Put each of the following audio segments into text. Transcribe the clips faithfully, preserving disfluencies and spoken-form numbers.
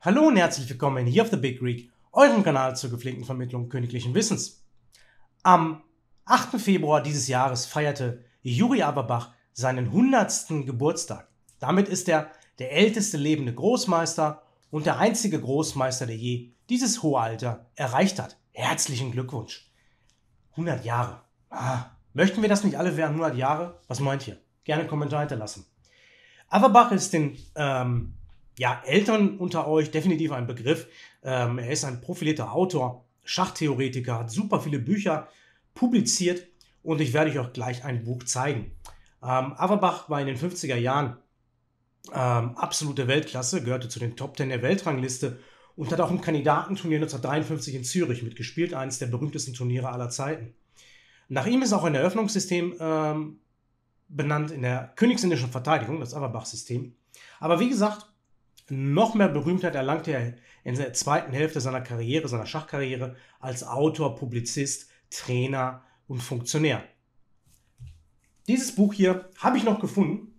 Hallo und herzlich willkommen hier auf The Big Greek, eurem Kanal zur gepflegten Vermittlung königlichen Wissens. Am achten Februar dieses Jahres feierte Juri Averbach seinen hundertsten Geburtstag. Damit ist er der älteste lebende Großmeister und der einzige Großmeister, der je dieses hohe Alter erreicht hat. Herzlichen Glückwunsch. hundert Jahre. Ah, möchten wir das nicht alle werden, hundert Jahre? Was meint ihr? Gerne einen Kommentar hinterlassen. Averbach ist den ähm, ja, Eltern unter euch definitiv ein Begriff. Ähm, er ist ein profilierter Autor, Schachtheoretiker, hat super viele Bücher publiziert und ich werde euch auch gleich ein Buch zeigen. Ähm, Averbach war in den fünfziger Jahren ähm, absolute Weltklasse, gehörte zu den Top Ten der Weltrangliste und hat auch im Kandidatenturnier neunzehnhundertdreiundfünfzig in Zürich mitgespielt, eines der berühmtesten Turniere aller Zeiten. Nach ihm ist auch ein Eröffnungssystem ähm, benannt in der königsindischen Verteidigung, das Averbach-System. Aber wie gesagt, noch mehr Berühmtheit erlangte er in der zweiten Hälfte seiner Karriere, seiner Schachkarriere, als Autor, Publizist, Trainer und Funktionär. Dieses Buch hier habe ich noch gefunden.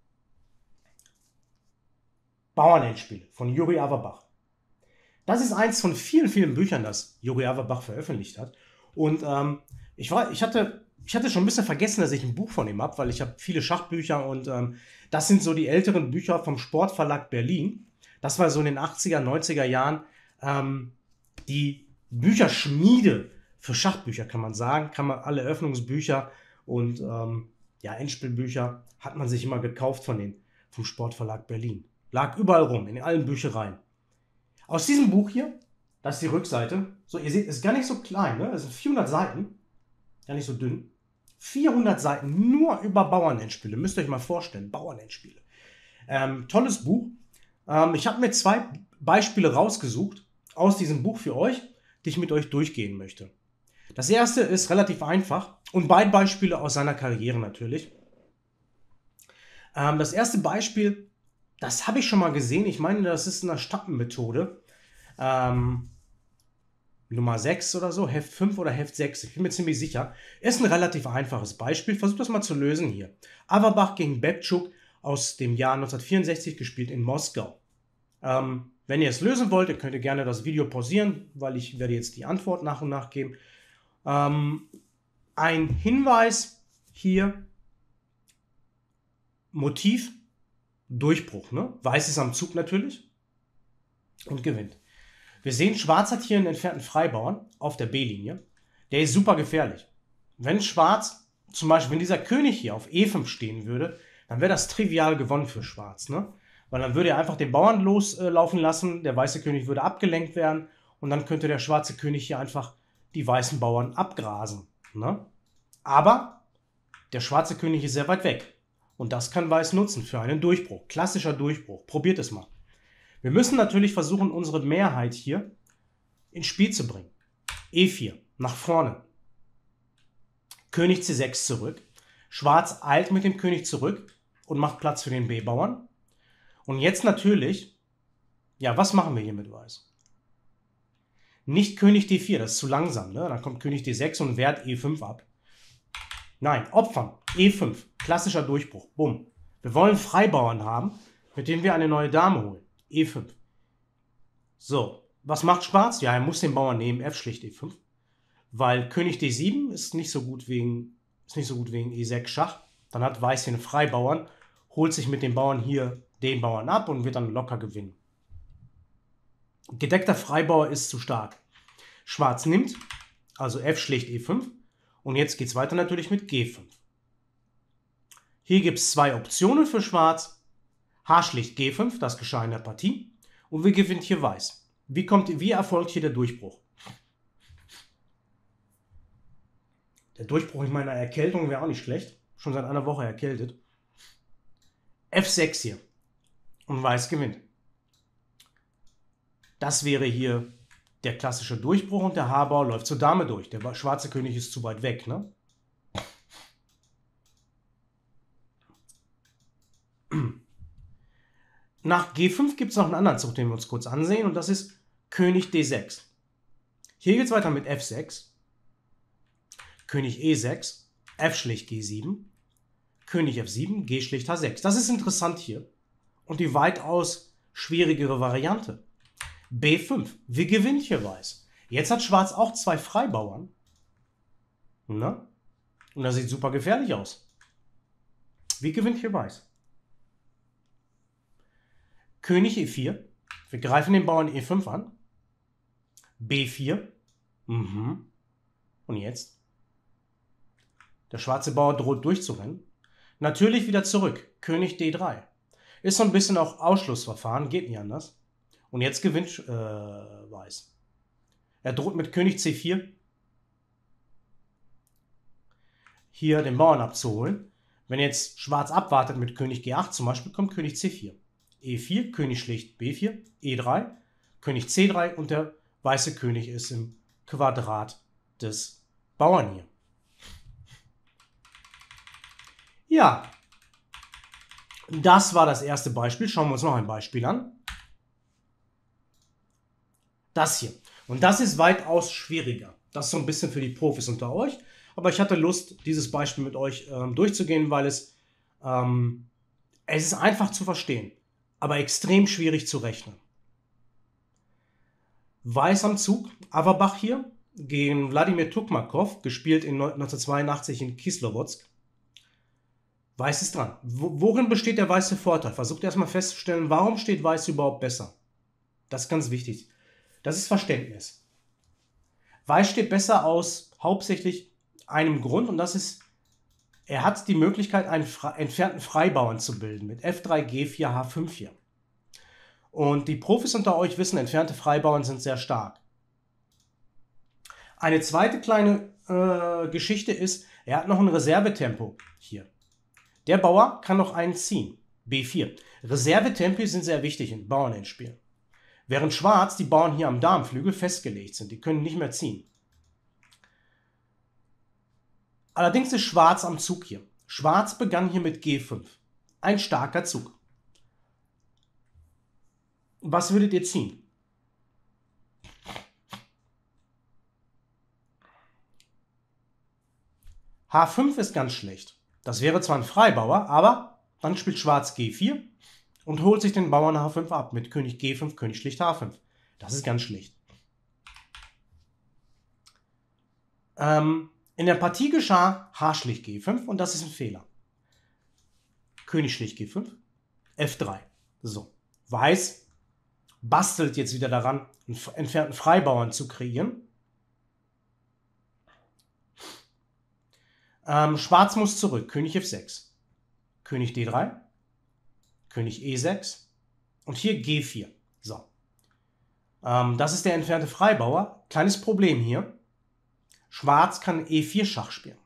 Bauernendspiele von Juri Averbach. Das ist eins von vielen, vielen Büchern, das Juri Averbach veröffentlicht hat. Und ähm, ich, war, ich, hatte, ich hatte schon ein bisschen vergessen, dass ich ein Buch von ihm habe, weil ich habe viele Schachbücher und ähm, das sind so die älteren Bücher vom Sportverlag Berlin. Das war so in den achtziger, neunziger Jahren ähm, die Bücherschmiede für Schachbücher, kann man sagen. Kann man alle Öffnungsbücher und ähm, ja, Endspielbücher hat man sich immer gekauft von den, vom Sportverlag Berlin. Lag überall rum, in allen Büchereien. Aus diesem Buch hier, das ist die Rückseite. So, ihr seht, es ist gar nicht so klein, ne? Es sind vierhundert Seiten, gar nicht so dünn. vierhundert Seiten nur über Bauernendspiele. Müsst ihr euch mal vorstellen, Bauernendspiele. Ähm, tolles Buch. Ähm, ich habe mir zwei Beispiele rausgesucht aus diesem Buch für euch, die ich mit euch durchgehen möchte. Das erste ist relativ einfach und beide Beispiele aus seiner Karriere natürlich. Ähm, das erste Beispiel, das habe ich schon mal gesehen. Ich meine, das ist eine Stappenmethode. Ähm, Nummer sechs oder so, Heft fünf oder Heft sechs, ich bin mir ziemlich sicher. Ist ein relativ einfaches Beispiel. Versucht das mal zu lösen hier. Averbach gegen Bebtschuk aus dem Jahr neunzehnhundertvierundsechzig, gespielt in Moskau. Ähm, wenn ihr es lösen wollt, ihr könnt ihr gerne das Video pausieren, weil ich werde jetzt die Antwort nach und nach geben. Ähm, ein Hinweis hier, Motiv, Durchbruch. Ne? Weiß ist am Zug natürlich und gewinnt. Wir sehen, Schwarz hat hier einen entfernten Freibauern auf der B-Linie. Der ist super gefährlich. Wenn Schwarz, zum Beispiel, wenn dieser König hier auf E fünf stehen würde, dann wäre das trivial gewonnen für Schwarz. Ne? Weil dann würde er einfach den Bauern loslaufen lassen, der weiße König würde abgelenkt werden und dann könnte der schwarze König hier einfach die weißen Bauern abgrasen. Ne? Aber der schwarze König ist sehr weit weg und das kann Weiß nutzen für einen Durchbruch. Klassischer Durchbruch. Probiert es mal. Wir müssen natürlich versuchen, unsere Mehrheit hier ins Spiel zu bringen. E vier, nach vorne. König C sechs zurück. Schwarz eilt mit dem König zurück und macht Platz für den B-Bauern. Und jetzt natürlich, ja, was machen wir hier mit Weiß? Nicht König D vier, das ist zu langsam, ne? Dann kommt König D sechs und wehrt E fünf ab. Nein, opfern, E fünf, klassischer Durchbruch, bumm. Wir wollen Freibauern haben, mit denen wir eine neue Dame holen. E fünf. So, was macht Schwarz? Ja, er muss den Bauern nehmen, F schlicht E fünf. Weil König D sieben ist nicht so gut wegen, ist nicht so gut wegen E sechs Schach. Dann hat Weiß hier einen Freibauern, holt sich mit den Bauern hier den Bauern ab und wird dann locker gewinnen. Gedeckter Freibauer ist zu stark. Schwarz nimmt, also F schlicht E fünf. Und jetzt geht es weiter natürlich mit G fünf. Hier gibt es zwei Optionen für Schwarz. H schlicht G fünf, das geschah in der Partie. Und wie gewinnt hier Weiß? Wie, kommt, wie erfolgt hier der Durchbruch? Der Durchbruch in meiner Erkältung wäre auch nicht schlecht. Schon seit einer Woche erkältet. F sechs hier. Und Weiß gewinnt. Das wäre hier der klassische Durchbruch und der H-Bauer läuft zur Dame durch. Der schwarze König ist zu weit weg. Ne? Nach G fünf gibt es noch einen anderen Zug, den wir uns kurz ansehen, und das ist König D sechs. Hier geht es weiter mit F sechs, König E sechs, F schlicht G sieben, König F sieben, G schlicht H sechs. Das ist interessant hier und die weitaus schwierigere Variante. B fünf. Wie gewinnt hier Weiß? Jetzt hat Schwarz auch zwei Freibauern. Na? Und das sieht super gefährlich aus. Wie gewinnt hier Weiß? König E vier. Wir greifen den Bauern E fünf an. B vier. Mhm. Und jetzt? Der schwarze Bauer droht durchzurennen. Natürlich wieder zurück. König D drei. Ist so ein bisschen auch Ausschlussverfahren, geht nicht anders. Und jetzt gewinnt äh, Weiß. Er droht mit König C vier hier den Bauern abzuholen. Wenn jetzt Schwarz abwartet mit König G acht zum Beispiel, kommt König C vier. E vier, König schlägt B vier, E drei, König C drei und der weiße König ist im Quadrat des Bauern hier. Ja, das war das erste Beispiel. Schauen wir uns noch ein Beispiel an. Das hier. Und das ist weitaus schwieriger. Das ist so ein bisschen für die Profis unter euch. Aber ich hatte Lust, dieses Beispiel mit euch ähm, durchzugehen, weil es, ähm, es ist einfach zu verstehen, aber extrem schwierig zu rechnen. Weiß am Zug, Averbach hier, gegen Wladimir Tukmakov, gespielt in neunzehnhundertzweiundachtzig in Kislowodsk. Weiß ist dran. Worin besteht der weiße Vorteil? Versucht erstmal festzustellen, warum steht Weiß überhaupt besser? Das ist ganz wichtig. Das ist Verständnis. Weiß steht besser aus hauptsächlich einem Grund, und das ist, er hat die Möglichkeit, einen entfernten Freibauern zu bilden mit F drei, G vier, H fünf hier. Und die Profis unter euch wissen, entfernte Freibauern sind sehr stark. Eine zweite kleine äh, Geschichte ist, er hat noch ein Reservetempo hier. Der Bauer kann noch einen ziehen, B vier. Reservetempi sind sehr wichtig in Bauernendspielen. Während Schwarz die Bauern hier am Darmflügel festgelegt sind, die können nicht mehr ziehen. Allerdings ist Schwarz am Zug hier. Schwarz begann hier mit G fünf. Ein starker Zug. Was würdet ihr ziehen? H fünf ist ganz schlecht. Das wäre zwar ein Freibauer, aber dann spielt Schwarz G vier und holt sich den Bauern H fünf ab mit König G fünf, König schlicht H fünf. Das ist ganz schlecht. Ähm, in der Partie geschah H schlicht G fünf und das ist ein Fehler. König schlicht G fünf, F drei. So, Weiß bastelt jetzt wieder daran, einen entfernten Freibauern zu kreieren. Ähm, Schwarz muss zurück. König F sechs. König D drei. König E sechs. Und hier G vier. So. Ähm, das ist der entfernte Freibauer. Kleines Problem hier. Schwarz kann E vier Schach spielen.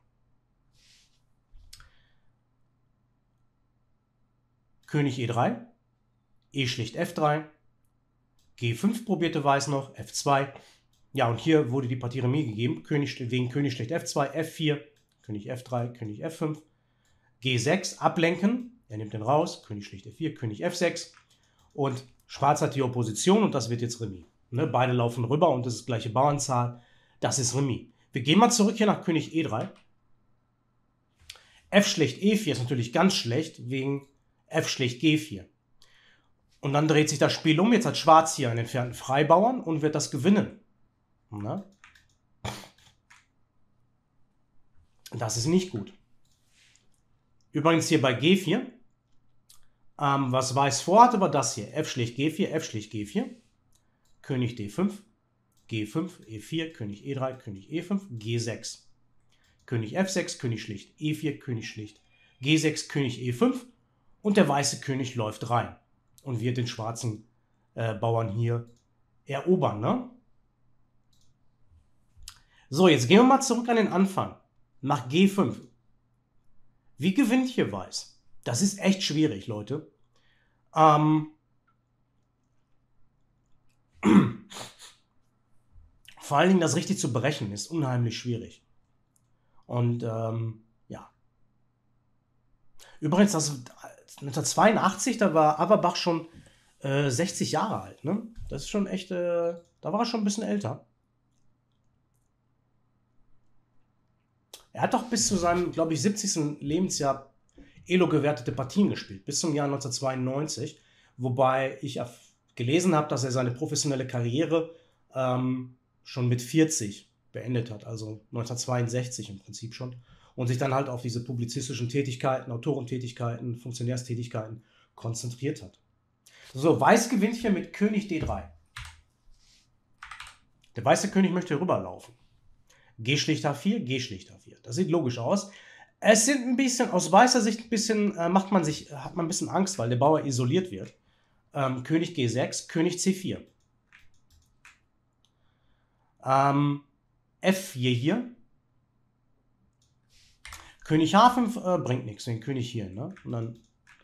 König E drei. E schlicht F drei. G fünf probierte Weiß noch. F zwei. Ja, und hier wurde die Partie Remis gegeben. König, wegen König schlicht F zwei. F vier. König F drei, König F fünf, G sechs, ablenken, er nimmt den raus, König schlicht F vier, König F sechs und Schwarz hat die Opposition und das wird jetzt Remis. Ne, beide laufen rüber und das ist gleiche Bauernzahl, das ist Remis. Wir gehen mal zurück hier nach König E drei. F schlicht E vier ist natürlich ganz schlecht, wegen F schlicht G vier. Und dann dreht sich das Spiel um, jetzt hat Schwarz hier einen entfernten Freibauern und wird das gewinnen. Ne? Das ist nicht gut. Übrigens hier bei G vier, ähm, was Weiß vorhatte, war das hier. F schlicht G vier, F schlicht G vier, König D fünf, G fünf, E vier, König E drei, König E fünf, G sechs. König F sechs, König schlicht E vier, König schlicht G sechs, König E fünf und der weiße König läuft rein und wird den schwarzen äh, Bauern hier erobern. Ne? So, jetzt gehen wir mal zurück an den Anfang. Nach G fünf. Wie gewinnt hier Weiß? Das ist echt schwierig, Leute. Ähm Vor allen Dingen das richtig zu berechnen ist unheimlich schwierig. Und ähm, ja. Übrigens, das neunzehnhundertzweiundachtzig, da war Averbach schon äh, sechzig Jahre alt. Ne? Das ist schon echt, äh, da war er schon ein bisschen älter. Er hat doch bis zu seinem, glaube ich, siebzigsten Lebensjahr Elo gewertete Partien gespielt, bis zum Jahr neunzehnhundertzweiundneunzig, wobei ich gelesen habe, dass er seine professionelle Karriere ähm, schon mit vierzig beendet hat, also neunzehnhundertzweiundsechzig im Prinzip schon, und sich dann halt auf diese publizistischen Tätigkeiten, Autorentätigkeiten, Funktionärstätigkeiten konzentriert hat. So, Weiß gewinnt hier mit König D drei. Der weiße König möchte rüberlaufen. G schlicht H vier, G schlicht H vier. Das sieht logisch aus. Es sind ein bisschen, aus weißer Sicht ein bisschen, äh, macht man sich, hat man ein bisschen Angst, weil der Bauer isoliert wird. Ähm, König G sechs, König C vier. Ähm, F vier hier. König H fünf äh, bringt nichts, den König hier, ne? Und dann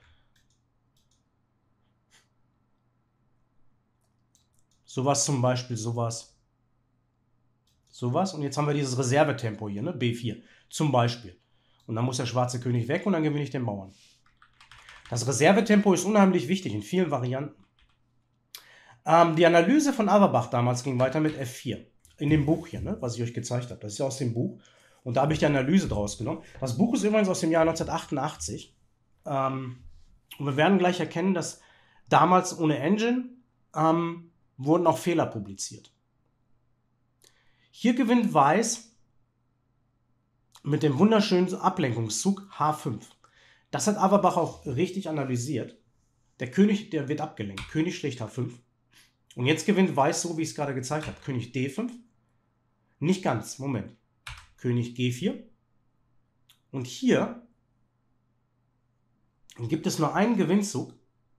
sowas zum Beispiel, sowas. Sowas. Und jetzt haben wir dieses Reservetempo hier, ne? B vier. Zum Beispiel. Und dann muss der schwarze König weg und dann gewinne ich den Bauern. Das Reservetempo ist unheimlich wichtig in vielen Varianten. Ähm, die Analyse von Averbach damals ging weiter mit F vier. In dem Buch hier, ne, was ich euch gezeigt habe. Das ist ja aus dem Buch. Und da habe ich die Analyse draus genommen. Das Buch ist übrigens aus dem Jahr neunzehnhundertachtundachtzig. Ähm, und wir werden gleich erkennen, dass damals ohne Engine ähm, wurden auch Fehler publiziert. Hier gewinnt Weiß mit dem wunderschönen Ablenkungszug H fünf. Das hat Averbach auch richtig analysiert. Der König, der wird abgelenkt. König schlicht H fünf. Und jetzt gewinnt Weiß so, wie ich es gerade gezeigt habe. König D fünf. Nicht ganz, Moment. König G vier. Und hier gibt es nur einen Gewinnzug.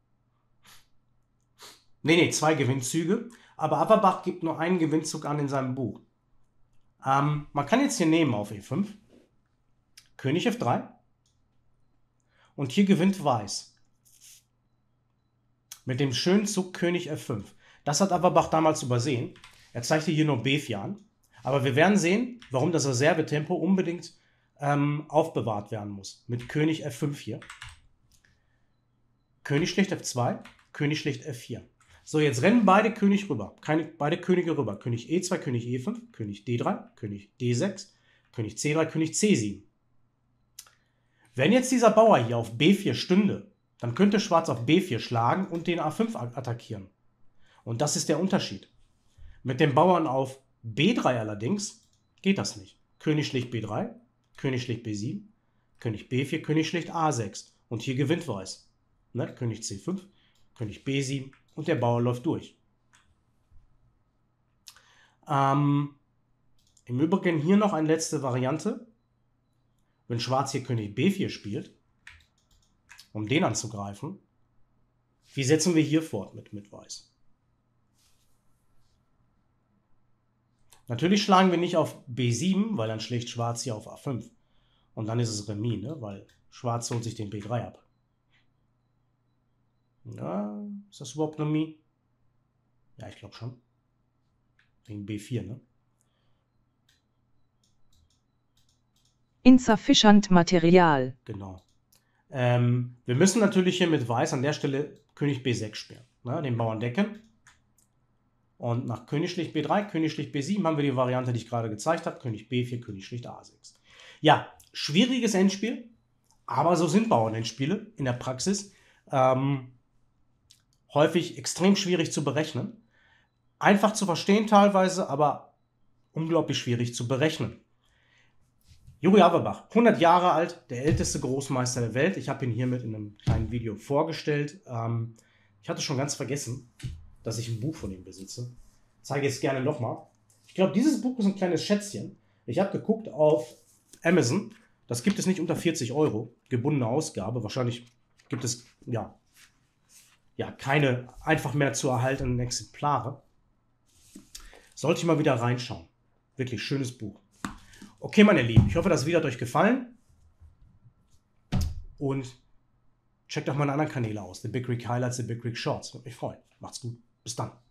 Nee, nee, zwei Gewinnzüge. Aber Averbach gibt nur einen Gewinnzug an in seinem Buch. Ähm, man kann jetzt hier nehmen auf E fünf. König F drei. Und hier gewinnt Weiß. Mit dem schönen Zug König F fünf. Das hat Averbach damals übersehen. Er zeigte hier nur B vier an. Aber wir werden sehen, warum das Reservetempo unbedingt ähm, aufbewahrt werden muss. Mit König F fünf hier. König schlicht F zwei. König schlicht F vier. So, jetzt rennen beide König rüber. Keine, beide Könige rüber. König E zwei, König E fünf, König D drei, König D sechs, König C drei, König C sieben. Wenn jetzt dieser Bauer hier auf B vier stünde, dann könnte Schwarz auf B vier schlagen und den A fünf attackieren. Und das ist der Unterschied. Mit dem Bauern auf B drei allerdings geht das nicht. König schlicht B drei, König schlicht B sieben, König B vier, König schlicht A sechs. Und hier gewinnt Weiß. Ne? König C fünf, König B sieben und der Bauer läuft durch. Ähm, Im Übrigen hier noch eine letzte Variante. Wenn Schwarz hier König B vier spielt, um den anzugreifen, wie setzen wir hier fort mit, mit Weiß? Natürlich schlagen wir nicht auf B sieben, weil dann schlägt Schwarz hier auf A fünf. Und dann ist es Remis, ne? Weil Schwarz holt sich den B drei ab. Ja, ist das überhaupt Remis? Ja, ich glaube schon. Wegen B vier, ne? Insufficient Material. Genau. Ähm, wir müssen natürlich hier mit Weiß an der Stelle König B sechs spielen. Ne? Den Bauern decken. Und nach König schlicht B drei, König schlicht B sieben haben wir die Variante, die ich gerade gezeigt habe. König B vier, König schlicht A sechs. Ja, schwieriges Endspiel. Aber so sind Bauernendspiele in der Praxis. Ähm, häufig extrem schwierig zu berechnen. Einfach zu verstehen teilweise, aber unglaublich schwierig zu berechnen. Juri Averbach, hundert Jahre alt, der älteste Großmeister der Welt. Ich habe ihn hiermit in einem kleinen Video vorgestellt. Ähm, ich hatte schon ganz vergessen, dass ich ein Buch von ihm besitze. Zeige es gerne nochmal. Ich glaube, dieses Buch ist ein kleines Schätzchen. Ich habe geguckt auf Amazon. Das gibt es nicht unter vierzig Euro. Gebundene Ausgabe. Wahrscheinlich gibt es ja, ja keine einfach mehr zu erhaltenen Exemplare. Sollte ich mal wieder reinschauen. Wirklich schönes Buch. Okay, meine Lieben, ich hoffe, das Video hat euch gefallen. Und checkt auch meine anderen Kanäle aus. The Big Rig Highlights, The Big Rig Shorts. Würde mich freuen. Macht's gut. Bis dann.